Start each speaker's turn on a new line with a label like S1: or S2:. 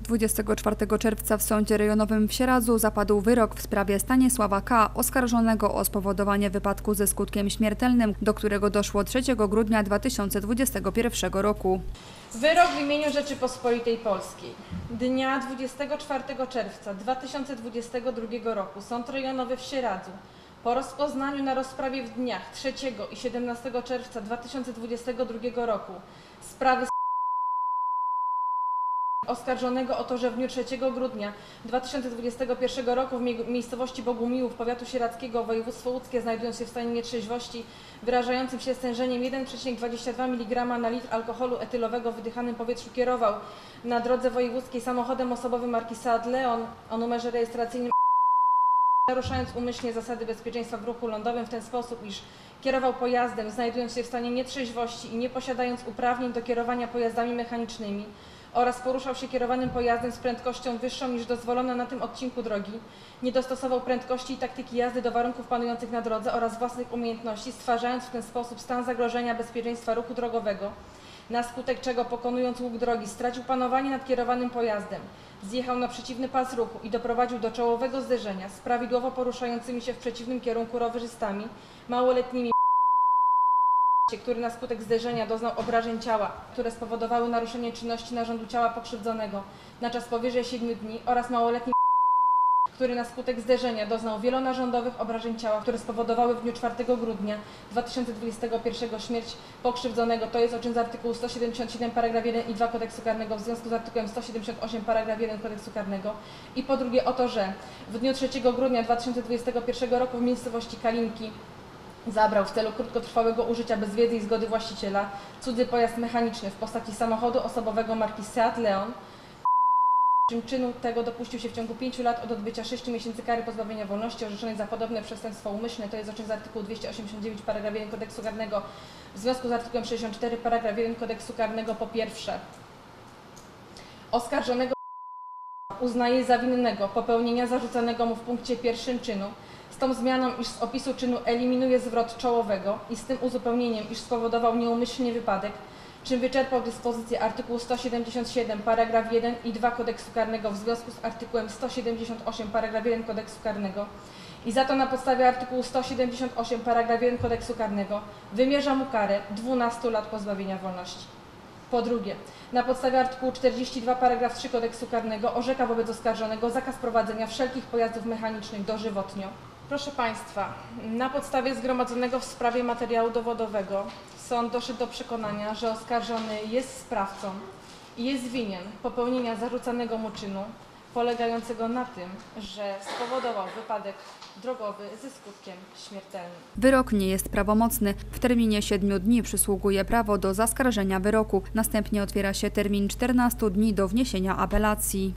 S1: 24 czerwca w Sądzie Rejonowym w Sieradzu zapadł wyrok w sprawie Stanisława K., oskarżonego o spowodowanie wypadku ze skutkiem śmiertelnym, do którego doszło 3 grudnia 2021 roku.
S2: Wyrok w imieniu Rzeczypospolitej Polskiej. Dnia 24 czerwca 2022 roku Sąd Rejonowy w Sieradzu po rozpoznaniu na rozprawie w dniach 3 i 17 czerwca 2022 roku sprawy oskarżonego o to, że w dniu 3 grudnia 2021 roku w miejscowości Bogumiłów powiatu sieradzkiego województwo łódzkie, znajdując się w stanie nietrzeźwości wyrażającym się stężeniem 1,22 mg na litr alkoholu etylowego w wydychanym powietrzu, kierował na drodze wojewódzkiej samochodem osobowym marki Seat Leon o numerze rejestracyjnym, naruszając umyślnie zasady bezpieczeństwa w ruchu lądowym w ten sposób, iż kierował pojazdem znajdując się w stanie nietrzeźwości i nie posiadając uprawnień do kierowania pojazdami mechanicznymi oraz poruszał się kierowanym pojazdem z prędkością wyższą niż dozwolona na tym odcinku drogi, nie dostosował prędkości i taktyki jazdy do warunków panujących na drodze oraz własnych umiejętności, stwarzając w ten sposób stan zagrożenia bezpieczeństwa ruchu drogowego, na skutek czego, pokonując łuk drogi, stracił panowanie nad kierowanym pojazdem, zjechał na przeciwny pas ruchu i doprowadził do czołowego zderzenia z prawidłowo poruszającymi się w przeciwnym kierunku rowerzystami małoletnimi, który na skutek zderzenia doznał obrażeń ciała, które spowodowały naruszenie czynności narządu ciała pokrzywdzonego na czas powyżej 7 dni, oraz małoletnim, który na skutek zderzenia doznał wielonarządowych obrażeń ciała, które spowodowały w dniu 4 grudnia 2021 śmierć pokrzywdzonego, to jest o czyn z artykułu 177 paragraf 1 i 2 Kodeksu Karnego w związku z artykułem 178 paragraf 1 Kodeksu Karnego, i po drugie o to, że w dniu 3 grudnia 2021 roku w miejscowości Kalinki zabrał w celu krótkotrwałego użycia bez wiedzy i zgody właściciela cudzy pojazd mechaniczny w postaci samochodu osobowego marki Seat Leon. Czynu tego dopuścił się w ciągu 5 lat od odbycia 6 miesięcy kary pozbawienia wolności orzeczonej za podobne przestępstwo umyślne, to jest o czyn z artykułu 289 paragraf 1 Kodeksu Karnego w związku z artykułem 64 paragraf 1 Kodeksu Karnego. Po pierwsze, oskarżonego uznaje za winnego popełnienia zarzucanego mu w punkcie 1 czynu, z tą zmianą, iż z opisu czynu eliminuje zwrot czołowego i z tym uzupełnieniem, iż spowodował nieumyślnie wypadek, czym wyczerpał dyspozycję artykułu 177 paragraf 1 i 2 Kodeksu Karnego w związku z artykułem 178 paragraf 1 Kodeksu Karnego i za to na podstawie artykułu 178 paragraf 1 Kodeksu Karnego wymierza mu karę 12 lat pozbawienia wolności. Po drugie, na podstawie artykułu 42 paragraf 3 Kodeksu Karnego orzeka wobec oskarżonego zakaz prowadzenia wszelkich pojazdów mechanicznych dożywotnio. Proszę Państwa, na podstawie zgromadzonego w sprawie materiału dowodowego sąd doszedł do przekonania, że oskarżony jest sprawcą i jest winien popełnienia zarzucanego mu czynu polegającego na tym, że spowodował wypadek drogowy ze skutkiem śmiertelnym.
S1: Wyrok nie jest prawomocny. W terminie 7 dni przysługuje prawo do zaskarżenia wyroku. Następnie otwiera się termin 14 dni do wniesienia apelacji.